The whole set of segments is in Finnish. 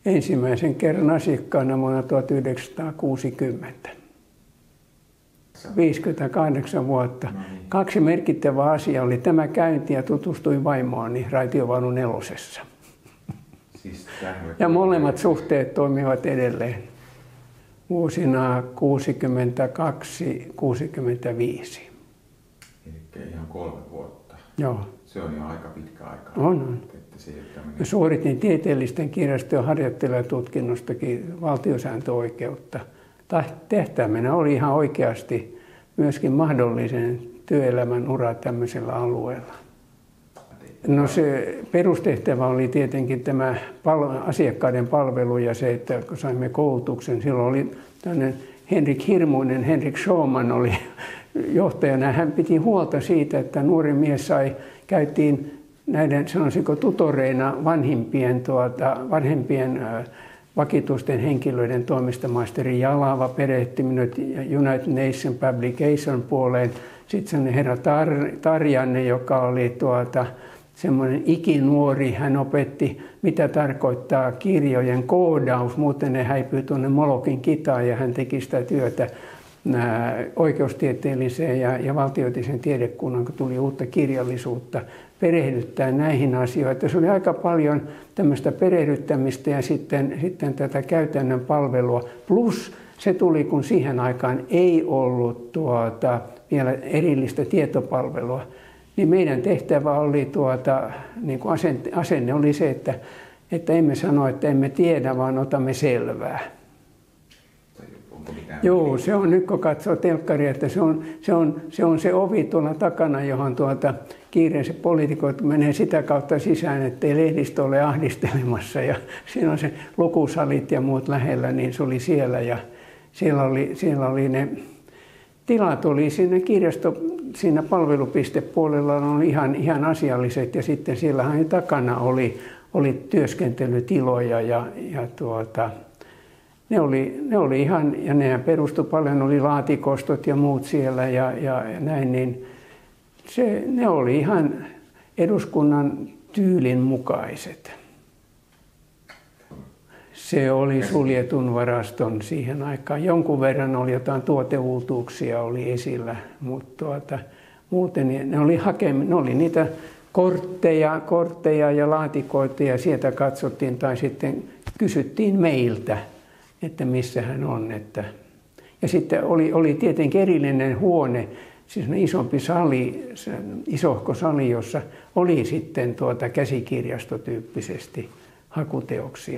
ensimmäisen kerran asiakkaana vuonna 1960. 58 vuotta. No niin. 2 merkittävää asiaa oli tämä käynti ja tutustuin vaimooni raitiovaunu 4. Siis Ja molemmat suhteet toimivat edelleen vuosina 62-65. Eli ihan 3 vuotta. Joo. Se on jo aika pitkä aika. On. Että se ei ole Mä tämmöinen... suoritin tieteellisten kirjastojen harjoittelijatutkinnostakin valtiosääntöoikeutta. Tehtävänä oli ihan oikeasti myöskin mahdollisen työelämän ura tämmöisellä alueella. No se perustehtävä oli tietenkin tämä asiakkaiden palvelu ja se, että kun saimme koulutuksen, silloin oli tämmöinen Henrik Hirmuinen, Henrik Schauman oli johtajana. Hän piti huolta siitä, että nuori mies käytiin näiden, sanoisinko, tutoreina vanhempien vakituisten henkilöiden toimesta. Maisteri Jalava perehti minut United Nations Publication puoleen. Sitten sellainen herra Tarjanne, joka oli semmoinen ikinuori, hän opetti, mitä tarkoittaa kirjojen koodaus. Muuten ne häipyy tuonne Molokin kitaan ja hän teki sitä työtä oikeustieteelliseen ja valtiollisen tiedekunnan, kun tuli uutta kirjallisuutta, perehdyttää näihin asioihin. Se oli aika paljon tämmöistä perehdyttämistä ja sitten tätä käytännön palvelua. Plus se tuli, kun siihen aikaan ei ollut vielä erillistä tietopalvelua. Niin meidän tehtävä oli, niin kuin asenne oli se, että emme sano, että emme tiedä, vaan otamme selvää. Joo, se on nyt kun katsoo telkkaria, että se on se ovi tuolla takana, johon kiireiset poliitikot menee sitä kautta sisään, ettei lehdistö ole ahdistelemassa. Ja siinä on se lukusalit ja muut lähellä, niin se oli siellä ja siellä oli ne tilat oli siinä siinä palvelupistepuolella oli ihan asialliset ja sitten siellähän takana oli työskentelytiloja ja ne oli ihan, ja nehän perustui paljon, oli laatikostot ja muut siellä ja näin, niin ne oli ihan eduskunnan tyylin mukaiset. Se oli suljetun varaston siihen aikaan. Jonkun verran oli jotain tuoteuutuuksia oli esillä, mutta muuten ne oli niitä kortteja ja laatikoita ja sieltä katsottiin tai sitten kysyttiin meiltä, että missä hän on. Ja sitten oli tietenkin erillinen huone, siis isompi sali, isohko sali, jossa oli sitten käsikirjastotyyppisesti hakuteoksia.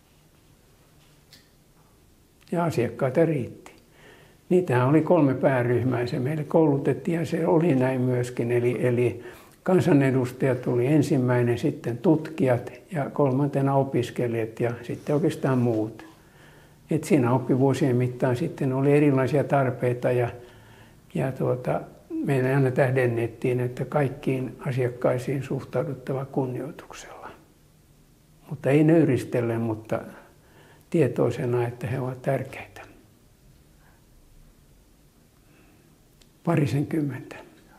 Ja asiakkaita riitti. Niitähän oli 3 pääryhmää, se meille koulutettiin ja se oli näin myöskin. Eli kansanedustajat oli ensimmäinen, sitten tutkijat ja 3. opiskelijat ja sitten oikeastaan muut. Et siinä oppivuosien mittaan sitten oli erilaisia tarpeita ja meillä aina tähdennettiin, että kaikkiin asiakkaisiin suhtauduttava kunnioituksella. Mutta ei nöyristellen, mutta tietoisena, että he ovat tärkeitä. 20.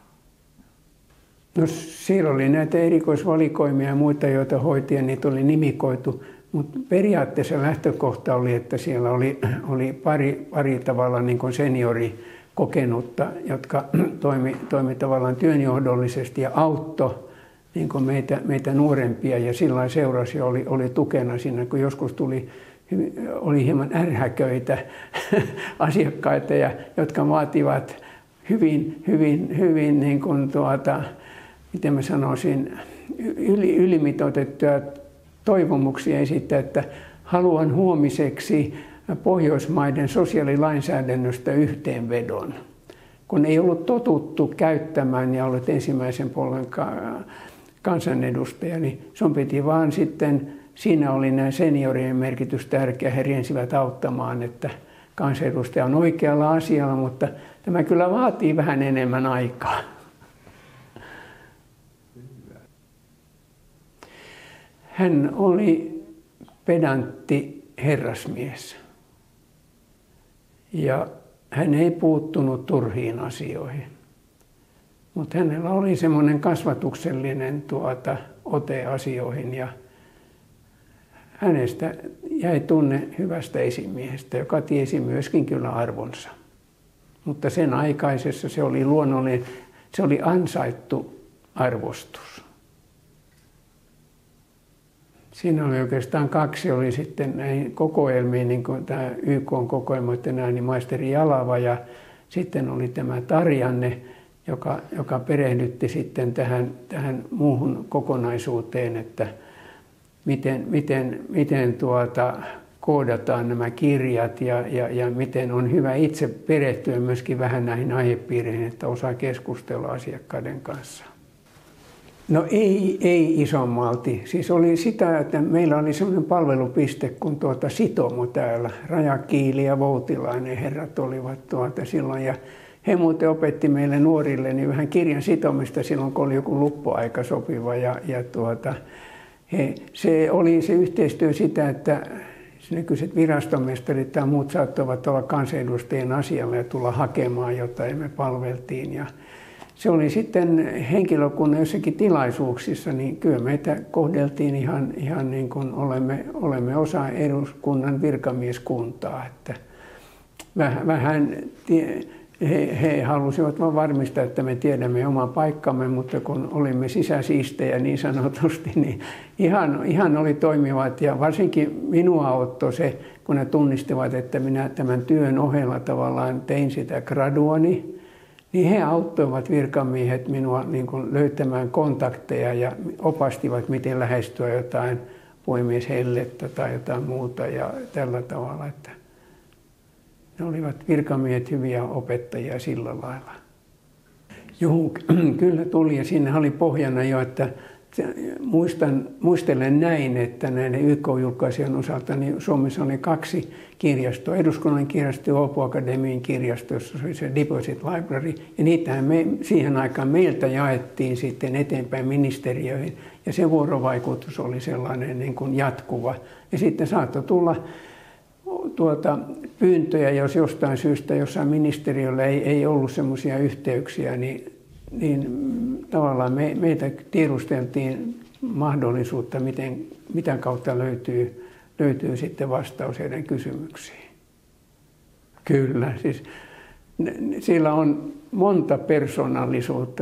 No siellä oli näitä erikoisvalikoimia ja muita, joita hoitien, niitä oli nimikoitu, mutta periaatteessa lähtökohta oli, että siellä oli pari tavallaan niin kuin seniorikokenutta, jotka toimi tavallaan työnjohdollisesti ja auttoi niin kuin meitä nuorempia ja sillä seurasi ja oli tukena siinä, kun joskus oli hieman ärhäköitä asiakkaita, jotka vaativat hyvin niin kuin miten mä sanoisin, ylimitoitettuja toivomuksia esittää, että haluan huomiseksi Pohjoismaiden sosiaalilainsäädännöstä yhteenvedon. Kun ei ollut totuttu käyttämään ja ollut ensimmäisen polven kansanedustaja, niin sun piti vaan sitten, siinä oli nämä seniorien merkitys tärkeä, he riensivät auttamaan, että kansanedustaja on oikealla asialla, mutta tämä kyllä vaatii vähän enemmän aikaa. Hän oli pedantti herrasmies ja hän ei puuttunut turhiin asioihin, mutta hänellä oli semmoinen kasvatuksellinen ote asioihin ja hänestä jäi tunne hyvästä esimiehestä, joka tiesi myöskin kyllä arvonsa. Mutta sen aikaisessa se oli luonnollinen, se oli ansaittu arvostus. Siinä oli oikeastaan kaksi, oli sitten näihin kokoelmiin, niin kuin tämä YK-kokoelmoiden ääni maisteri Jalava ja sitten oli tämä Tarjanne, joka perehdytti sitten tähän muuhun kokonaisuuteen, että miten koodataan nämä kirjat ja miten on hyvä itse perehtyä myöskin vähän näihin aihepiireihin, että osaa keskustella asiakkaiden kanssa. No ei isommalti. Siis oli sitä, että meillä oli sellainen palvelupiste kuin Sitomo täällä. Rajakiili ja Voutilainen herrat olivat silloin ja he muuten opetti meille nuorille niin vähän kirjan sitomista silloin, kun oli joku luppuaika sopiva se oli se yhteistyö sitä, että nykyiset virastomestarit tai muut saattoivat olla kansanedustajien asialla ja tulla hakemaan jotain, me palveltiin. Ja se oli sitten henkilökunnan jossakin tilaisuuksissa, niin kyllä meitä kohdeltiin ihan niin kuin olemme osa eduskunnan virkamieskuntaa. Että vähän he halusivat vain varmistaa, että me tiedämme oman paikkamme, mutta kun olimme sisäsiistejä niin sanotusti, niin ihan oli toimivat. Ja varsinkin minua auttoi se, kun ne tunnistivat, että minä tämän työn ohella tavallaan tein sitä graduani, niin he auttoivat virkamiehet minua niin kuin löytämään kontakteja ja opastivat, miten lähestyä jotain puhemieshellettä tai jotain muuta ja tällä tavalla, että ne olivat virkamiehet hyviä opettajia sillä lailla. Joo, kyllä tuli ja siinä oli pohjana jo, että muistelen näin, että näiden YK-julkaisijan osalta niin Suomessa oli 2 kirjastoa. Eduskunnan kirjasto ja Åbo Akademin kirjasto, jossa oli se Deposit Library. Ja niitähän siihen aikaan meiltä jaettiin sitten eteenpäin ministeriöihin. Ja se vuorovaikutus oli sellainen niin kuin jatkuva. Ja sitten saattoi tulla pyyntöjä, jos jostain syystä jossain ministeriöllä ei ollut semmoisia yhteyksiä, niin tavallaan meitä tiedusteltiin mahdollisuutta, mitä kautta löytyy sitten vastaus heidän kysymyksiin. Kyllä, siis sillä on monta persoonallisuutta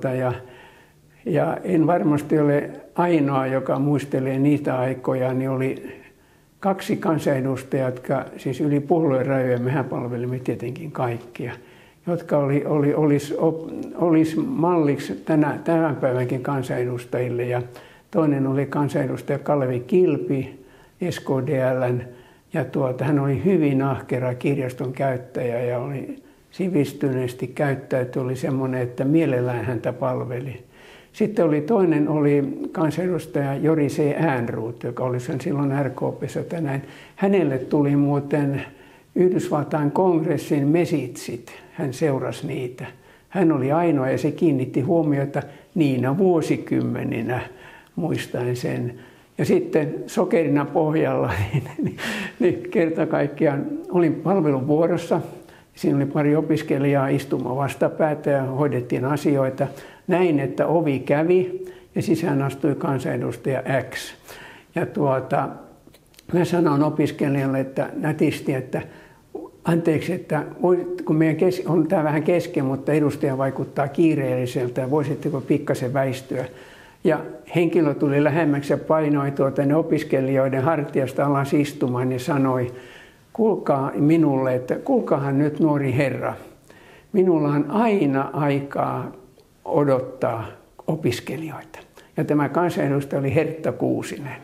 ja en varmasti ole ainoa, joka muistelee niitä aikoja, niin oli 2 kansanedustajaa, jotka siis yli puolueen rajojen, mehän palvelimme tietenkin kaikkia, jotka olisi malliksi tämän päivänkin kansanedustajille. Ja toinen oli kansanedustaja Kalevi Kilpi, SKDL:n, ja hän oli hyvin ahkera kirjaston käyttäjä ja oli sivistyneesti käyttäytyi, oli semmoinen, että mielellään häntä palveli. Sitten toinen oli kansanedustaja Jori C. Ehrnrooth, joka oli silloin RKP:ssä tänään. Hänelle tuli muuten Yhdysvaltain kongressin mesitsit. Hän seurasi niitä. Hän oli ainoa ja se kiinnitti huomiota niinä vuosikymmeninä, muistaen sen. Ja sitten sokerina pohjalla, niin kerta kaikkiaan olin palvelun vuorossa. Siinä oli pari opiskelijaa istumaan vastapäätä ja hoidettiin asioita. Näin, että ovi kävi ja sisään astui kansanedustaja X. Ja mä sanon opiskelijalle, että nätisti, että anteeksi, että kun meidän on tämä vähän kesken, mutta edustaja vaikuttaa kiireelliseltä, voisitteko pikkasen väistyä. Ja henkilö tuli lähemmäksi ja painoi ne opiskelijoiden hartiasta alas istumaan ja sanoi, kuulkaa minulle, että kuulkaahan nyt nuori herra, minulla on aina aikaa odottaa opiskelijoita. Ja tämä kansanedustaja oli Hertta Kuusinen.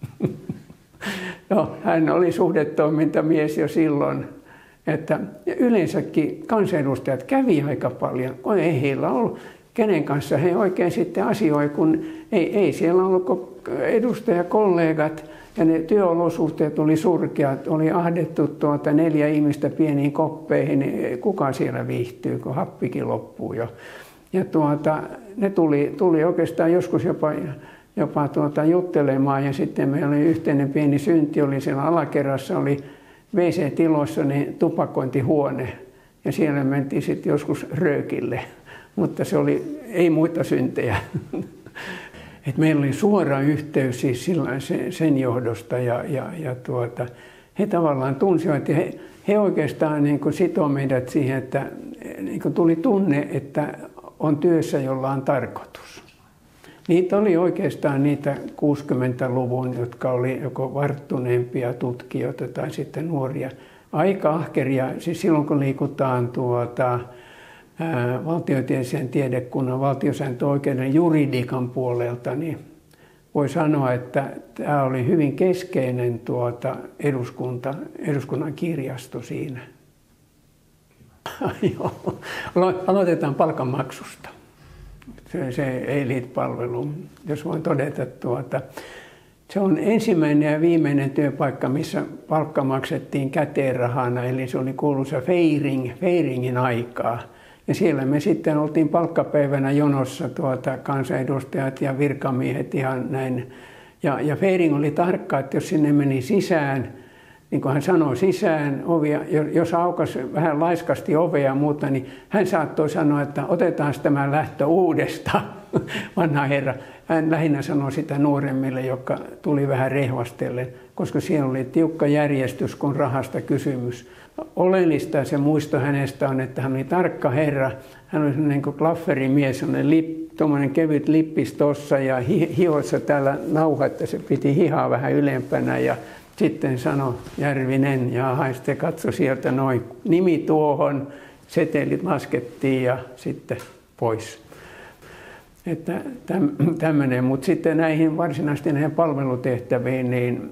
No, hän oli suhdetoimintamies jo silloin. Ja yleensäkin kansanedustajat kävi aika paljon, kun ei heillä ollut kenen kanssa he oikein sitten asioi, kun ei siellä ollut edustajakollegat ja ne työolosuhteet oli surkeat, oli ahdettu 4 ihmistä pieniin koppeihin, niin kuka siellä viihtyy, kun happikin loppuu jo. Ja ne tuli oikeastaan joskus jopa juttelemaan ja sitten meillä oli yhteinen pieni synti, oli siellä alakerrassa, oli WC-tiloissa niin tupakointihuone ja siellä mentiin sitten joskus röökille, mutta se oli ei muita syntejä. Et meillä oli suora yhteys siis sen johdosta he tavallaan tunsivat ja he oikeastaan niin kuin sitoo meidät siihen, että niin kuin tuli tunne, että on työssä, jolla on tarkoitus. Niitä oli oikeastaan niitä 60-luvun, jotka oli joko varttuneempia tutkijoita tai sitten nuoria. Aika ahkeria, siis silloin kun liikutaan valtiotieteellisen tiedekunnan valtiosääntöoikeuden juridiikan puolelta, niin voi sanoa, että tämä oli hyvin keskeinen eduskunnan kirjasto siinä. Aloitetaan palkanmaksusta. Se ei liity palveluun. Jos voin todeta, se on ensimmäinen ja viimeinen työpaikka, missä palkka maksettiin käteen rahana, eli se oli kuuluisa feiringin aikaa. Ja siellä me sitten oltiin palkkapäivänä jonossa kansanedustajat ja virkamiehet ihan näin. Ja feiring oli tarkka, että jos sinne meni sisään, niin kuin hän sanoi, sisään ovia, jos aukasi vähän laiskasti ovea ja muuta, niin hän saattoi sanoa, että otetaan tämä lähtö uudestaan, vanha herra. Hän lähinnä sanoi sitä nuoremmille, jotka tuli vähän rehvastellen, koska siellä oli tiukka järjestys, kun rahasta kysymys. Oleellista se muisto hänestä on, että hän oli tarkka herra. Hän oli sellainen kuin klafferimies, tuommoinen kevyt lippis tuossa ja hihoissa täällä nauha, että se piti hihaa vähän ylempänä. Ja sitten sanoi Järvinen ja sitten katsoi sieltä noin nimi tuohon, setelit laskettiin ja sitten pois. Että tämmöinen, mutta sitten näihin varsinaisesti näihin palvelutehtäviin, niin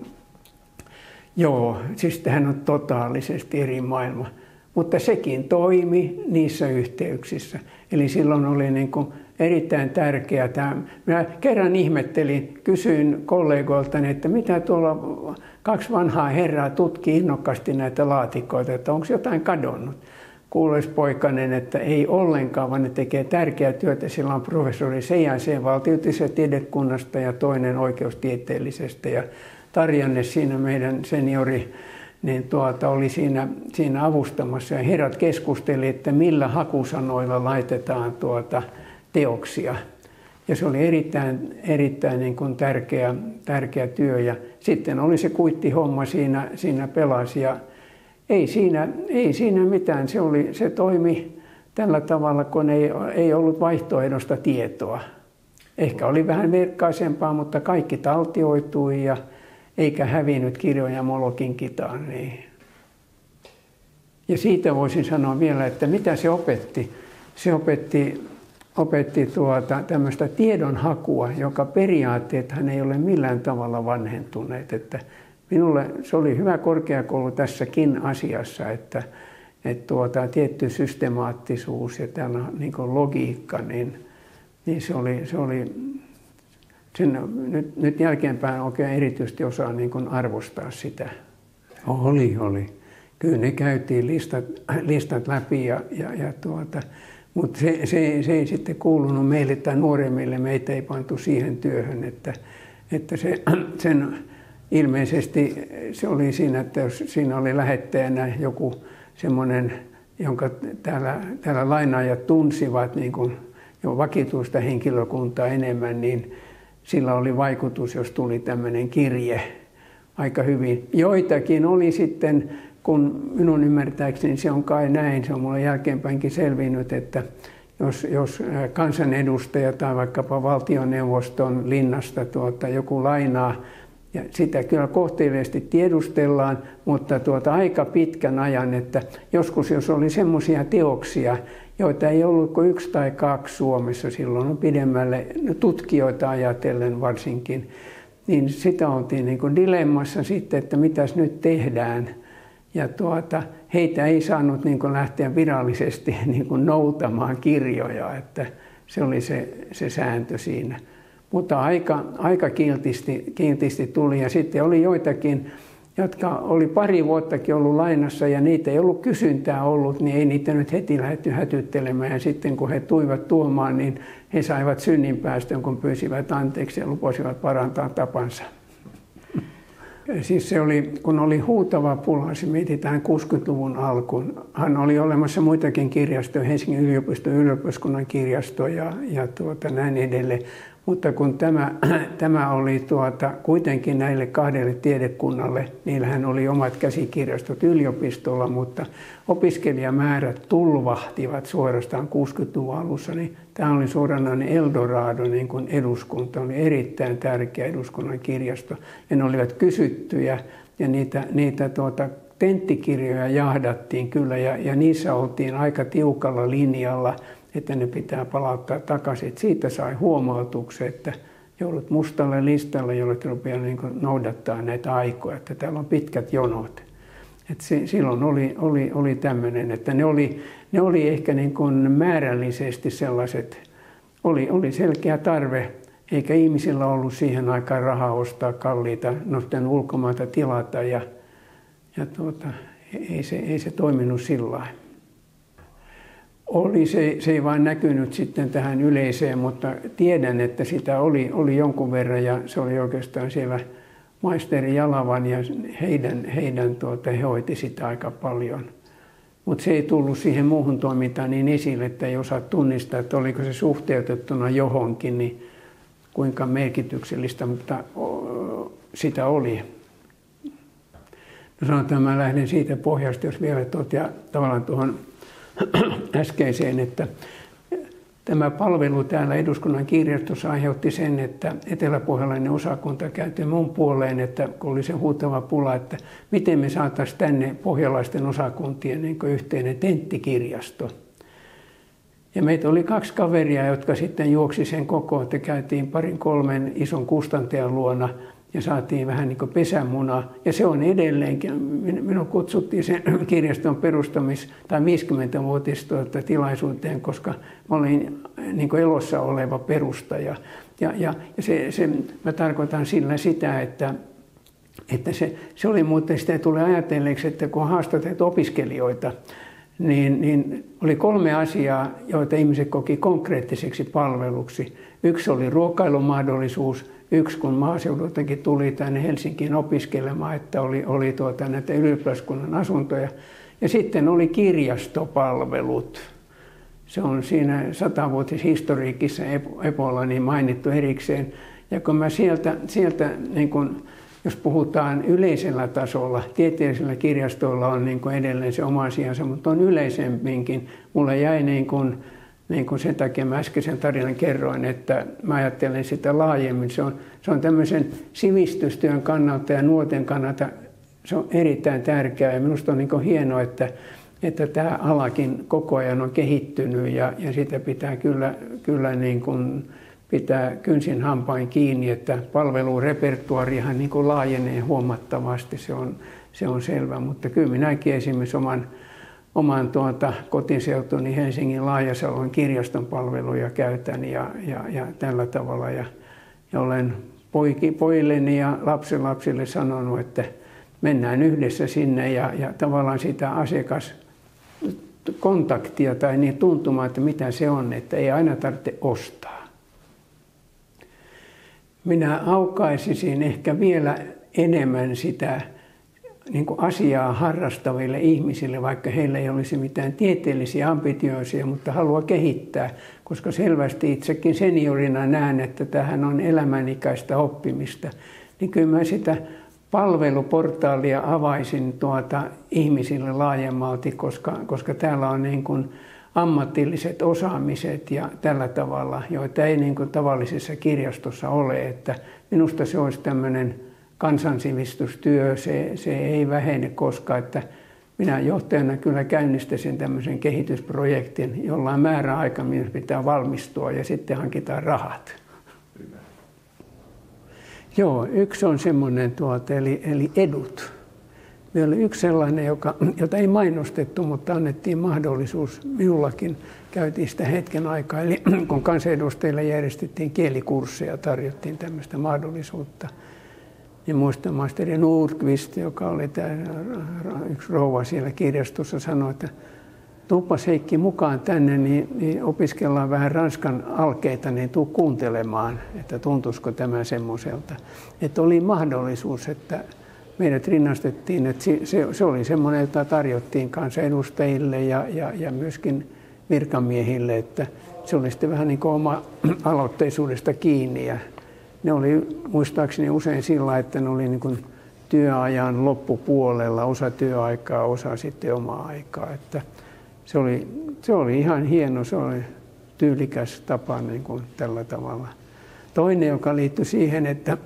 joo, siis tämähän on totaalisesti eri maailma. Mutta sekin toimi niissä yhteyksissä. Eli silloin oli niin kuin erittäin tärkeää. Minä kerran ihmettelin, kysyin kollegoiltani, että mitä tuolla kaksi vanhaa herraa tutkii innokkaasti näitä laatikoita, että onko jotain kadonnut. Kuuluispoikainen, että ei ollenkaan, vaan ne tekee tärkeää työtä. Sillä on professori C.I.C. valtiotieteellisestä tiedekunnasta ja toinen oikeustieteellisestä. Ja Tarjanne siinä meidän seniori niin oli siinä avustamassa ja herrat keskusteli, että millä hakusanoilla laitetaan teoksia. Ja se oli erittäin niin kuin tärkeä työ. Ja sitten oli se kuittihomma siinä pelasi ja ei siinä mitään. Se toimi tällä tavalla, kun ei ollut vaihtoehdosta tietoa. Ehkä oli vähän verkkaisempaa, mutta kaikki taltioitui ja eikä hävinnyt kirjoja Molokin kitaan. Niin. Ja siitä voisin sanoa vielä, että mitä se opetti. Se opetti tämmöistä tiedonhakua, joka periaatteethan ei ole millään tavalla vanhentuneet. Että minulle se oli hyvä korkeakoulu tässäkin asiassa, että tietty systemaattisuus ja tämä niin kuin logiikka, niin se oli sen nyt jälkeenpäin oikein erityisesti osaa niin kuin arvostaa sitä. Oli. Kyllä ne käytiin listat läpi, mutta se ei sitten kuulunut meille tai nuoremmille. Meitä ei pantu siihen työhön, että sen ilmeisesti se oli siinä, että jos siinä oli lähettäjänä joku semmoinen, jonka täällä lainaajat tunsivat niin kuin jo vakituista henkilökuntaa enemmän, niin sillä oli vaikutus, jos tuli tämmöinen kirje aika hyvin. Joitakin oli sitten, kun minun ymmärtääkseni se on kai näin, se on mulle jälkeenpäinkin selvinnyt, että jos kansanedustaja tai vaikkapa valtioneuvoston linnasta joku lainaa, ja sitä kyllä kohteliaasti tiedustellaan, mutta aika pitkän ajan, että joskus jos oli semmoisia teoksia, joita ei ollut kuin 1 tai 2 Suomessa silloin pidemmälle, tutkijoita ajatellen varsinkin, niin sitä oltiin niin kuin dilemmassa sitten, että mitäs nyt tehdään. Ja heitä ei saanut niin kuin lähteä virallisesti niin kuin noutamaan kirjoja, että se oli se sääntö siinä. Mutta aika kiltisti tuli ja sitten oli joitakin, jotka oli pari vuottakin ollut lainassa ja niitä ei ollut kysyntää ollut, niin ei niitä nyt heti lähdetty hätyttelemään. Ja sitten kun he tuivat tuomaan, niin he saivat synninpäästön, kun pyysivät anteeksi ja lupasivat parantaa tapansa. Siis se oli, kun oli huutava pula, se mietitään 60-luvun alkuun. Hän oli olemassa muitakin kirjastoja, Helsingin yliopiston yliopiskunnan kirjasto ja näin edelleen. Mutta kun tämä oli kuitenkin näille kahdelle tiedekunnalle, niillähän oli omat käsikirjastot yliopistolla, mutta opiskelijamäärät tulvahtivat suorastaan 60-luvun alussa, niin tämä oli suoranainen Eldorado, niin kuin eduskunta oli erittäin tärkeä eduskunnan kirjasto. Ja ne olivat kysyttyjä ja niitä tenttikirjoja jahdattiin kyllä ja niissä oltiin aika tiukalla linjalla, että ne pitää palauttaa takaisin. Et siitä sai huomautuksen, että joudut mustalle listalle, jolle rupeaa niin noudattaa näitä aikoja, että täällä on pitkät jonot. Et silloin oli tämmöinen, että ne oli ehkä niin kuin määrällisesti sellaiset, oli selkeä tarve, eikä ihmisillä ollut siihen aikaan rahaa ostaa kalliita, nosten ulkomailta tilata ja ei se toiminut sillä lailla. Se ei vain näkynyt sitten tähän yleiseen, mutta tiedän, että sitä oli jonkun verran ja se oli oikeastaan siellä maisteri Jalavan ja he hoiti sitä aika paljon. Mutta se ei tullut siihen muuhun toimintaan niin esille, että ei osaa tunnistaa, että oliko se suhteutettuna johonkin, niin kuinka merkityksellistä, mutta sitä oli. No sanotaan, mä lähden siitä pohjasta, jos vielä tavallaan tuohon äskeiseen, että tämä palvelu täällä eduskunnan kirjastossa aiheutti sen, että eteläpohjalainen osakunta käytti mun puoleen, että kun oli se huutava pula, että miten me saataisiin tänne pohjalaisten osakuntien niin kuin yhteinen tenttikirjasto. Ja meitä oli 2 kaveria, jotka sitten juoksi sen koko, että käytiin 2-3 ison kustantajan luona ja saatiin vähän niin kuin pesämuna. Ja se on edelleenkin, minun kutsuttiin sen kirjaston perustamis- tai 50-vuotistoilta tilaisuuteen, koska mä olin niin kuin elossa oleva perustaja. Ja mä tarkoitan sillä sitä, että se oli muuten, sitä tulee ajatelleeksi, että kun haastateet opiskelijoita, niin oli 3 asiaa, joita ihmiset koki konkreettiseksi palveluksi. Yksi oli ruokailumahdollisuus, yksi kun maaseudultakin tuli tänne Helsinkiin opiskelemaan, että oli näitä ylioppilaskunnan asuntoja. Ja sitten oli kirjastopalvelut. Se on siinä 100-vuotishistoriikissa Epolla niin mainittu erikseen. Ja kun mä sieltä niin kun, jos puhutaan yleisellä tasolla, tieteellisillä kirjastoilla on niin kuin edelleen se oma asiansa, mutta on yleisemminkin. Mulle jäi niin kuin sen takia mä äskeisen tarinan kerroin, että mä ajattelen sitä laajemmin. Se on tämmöisen sivistystyön kannalta ja nuorten kannalta se on erittäin tärkeää. Ja minusta on niin kuin hienoa, että tämä alakin koko ajan on kehittynyt ja sitä pitää kyllä niin kuin pitää kynsin hampain kiinni, että palvelurepertuaarihan niin kuin laajenee huomattavasti, se on selvä. Mutta kyllä minäkin esimerkiksi oman kotiseutuni Helsingin Laajasalon kirjaston palveluja käytän ja tällä tavalla. Ja olen pojilleni ja lapsenlapsille sanonut, että mennään yhdessä sinne ja tavallaan sitä asiakaskontaktia tai niin tuntumaa, että mitä se on, että ei aina tarvitse ostaa. Minä aukaisisin ehkä vielä enemmän sitä niin kuin asiaa harrastaville ihmisille, vaikka heillä ei olisi mitään tieteellisiä ambitioisia, mutta haluaa kehittää, koska selvästi itsekin seniorina näen, että tämähän on elämänikäistä oppimista. Niin kyllä mä sitä palveluportaalia avaisin ihmisille laajemmalti, koska täällä on niin kuin ammatilliset osaamiset ja tällä tavalla, joita ei niin kuin tavallisessa kirjastossa ole. Että minusta se olisi tämmöinen kansansivistystyö, se ei vähene koskaan, että minä johtajana kyllä käynnistäisin tämmöisen kehitysprojektin, jolla on määräaika, minun pitää valmistua ja sitten hankitaan rahat. Hyvä. Joo, yksi on semmoinen eli edut. Meillä oli yksi sellainen, jota ei mainostettu, mutta annettiin mahdollisuus. Minullakin käytiin sitä hetken aikaa, eli kun kansanedustajille järjestettiin kielikursseja, tarjottiin tämmöistä mahdollisuutta. Niin muistan maisteri Nordqvist, joka oli yksi rouva siellä kirjastossa, sanoi, että tuupas Heikki mukaan tänne, niin opiskellaan vähän Ranskan alkeita, niin tuu kuuntelemaan, että tuntuisiko tämä semmoiselta. Että oli mahdollisuus, että meidät rinnastettiin, että se oli semmoinen, jota tarjottiin kansanedustajille ja myöskin virkamiehille, että se oli sitten vähän niin kuin oma aloitteisuudesta kiinni. Ja ne oli muistaakseni usein sillä, että ne oli niin kuin työajan loppupuolella, osa työaikaa, osa sitten omaa aikaa. Että se oli ihan hieno, se oli tyylikäs tapa niin kuin tällä tavalla. Toinen, joka liittyi siihen, että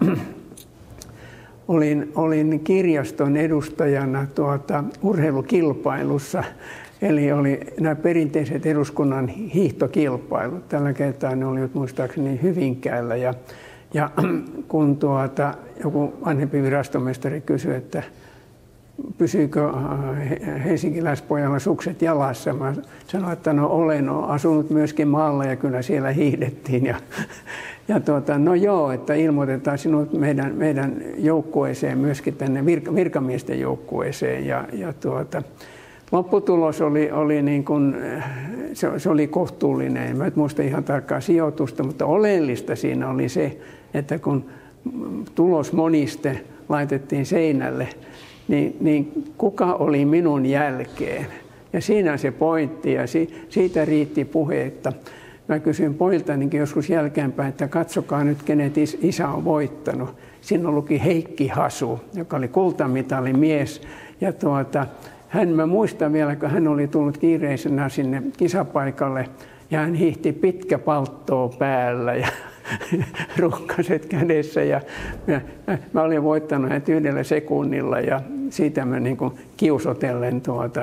olin kirjaston edustajana urheilukilpailussa, eli oli nämä perinteiset eduskunnan hiihtokilpailut. Tällä kertaa ne olivat muistaakseni Hyvinkäällä. Ja kun joku vanhempi virastomestari kysyi, että pysyykö helsinkiläispojalla sukset jalassa, mä sanoin, että no olen asunut myöskin maalla ja kyllä siellä hiihdettiin. Ja no joo, että ilmoitetaan sinut meidän joukkueeseen, myöskin tänne virkamiesten joukkueeseen. Ja lopputulos oli niin kuin, se oli kohtuullinen. Mä en muista ihan tarkkaa sijoitusta, mutta oleellista siinä oli se, että kun tulosmoniste laitettiin seinälle, niin kuka oli minun jälkeen. Ja siinä on se pointti ja siitä riitti puhetta. Mä kysyin poiltanikin joskus jälkeenpäin, että katsokaa nyt, kenet isä on voittanut. Siinä luki Heikki Hasu, joka oli kultamitalimies. Ja mä muistan vielä, kun hän oli tullut kiireisenä sinne kisapaikalle ja hän hiihti pitkä palttoo päällä ja ruuhkaset kädessä. Ja mä olin voittanut hänet 1 sekunnilla ja siitä mä niin kuin kiusotellen,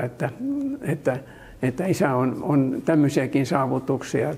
että isä on tämmöisiäkin saavutuksia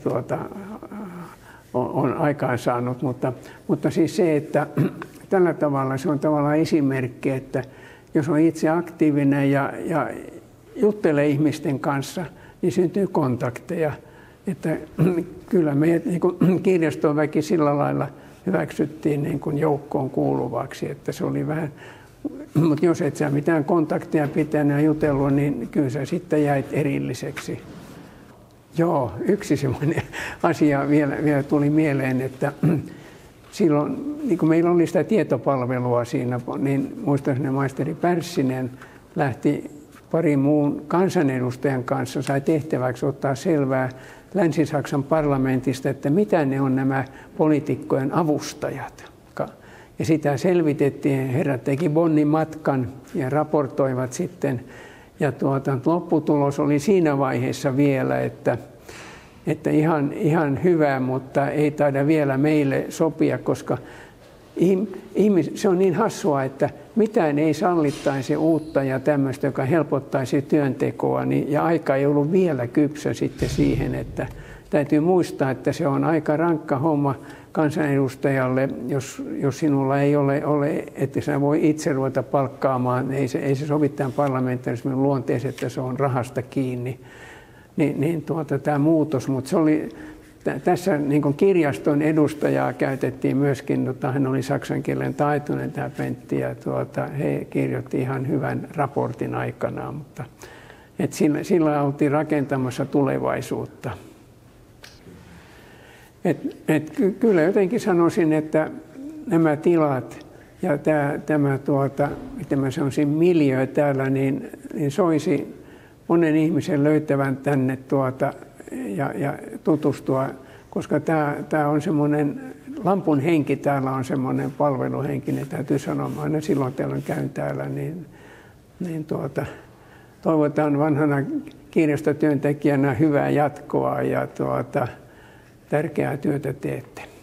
on aikaansaanut. Mutta siis se, että tällä tavalla se on tavallaan esimerkki, että jos on itse aktiivinen ja juttelee ihmisten kanssa, niin syntyy kontakteja. Että kyllä meidät niin kirjaston väki sillä lailla hyväksyttiin niin kuin joukkoon kuuluvaksi, että se oli vähän, mutta jos et sä mitään kontakteja pitänyt ja jutellut, niin kyllä sä sitten jäit erilliseksi. Joo, yksi semmoinen asia vielä tuli mieleen, että silloin, niin kun meillä oli sitä tietopalvelua siinä, niin muistaakseni maisteri Pärssinen lähti parin muun kansanedustajan kanssa, sai tehtäväksi ottaa selvää Länsi-Saksan parlamentista, että mitä ne on nämä poliitikkojen avustajat. Ja sitä selvitettiin, herrat teki Bonnin matkan ja raportoivat sitten. Ja lopputulos oli siinä vaiheessa vielä, että ihan hyvä, mutta ei taida vielä meille sopia, koska se on niin hassua, että mitään ei sallittaisi uutta ja tämmöistä, joka helpottaisi työntekoa, ja aika ei ollut vielä kypsä sitten siihen, että täytyy muistaa, että se on aika rankka homma kansanedustajalle, jos sinulla ei ole, että sä voi itse ruveta palkkaamaan, ei se sovi tämän parlamentarismin luonteeseen, että se on rahasta kiinni, tämä muutos, mutta se oli tässä niin kuin kirjaston edustajaa käytettiin myöskin, hän oli saksan kielen taitoinen tämä Pentti, ja he kirjoitti ihan hyvän raportin aikanaan, mutta sillä oltiin rakentamassa tulevaisuutta. Kyllä jotenkin sanoisin, että nämä tilat ja tämä miten mä sanoisin, miljöö täällä, niin soisi monen ihmisen löytävän tänne ja tutustua, koska tämä on semmoinen, lampun henki täällä on semmoinen palveluhenki, niin täytyy sanoa, mä aina silloin tällöin käyn täällä, niin toivotan vanhana kirjastotyöntekijänä hyvää jatkoa ja tärkeää työtä teette.